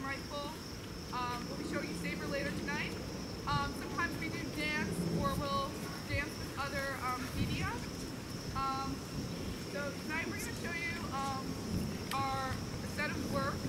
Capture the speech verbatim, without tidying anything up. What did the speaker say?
rifle. Um, we'll be showing you Saber later tonight. Um, sometimes we do dance, or we'll dance with other um, media. Um, so tonight we're going to show you um, our set of work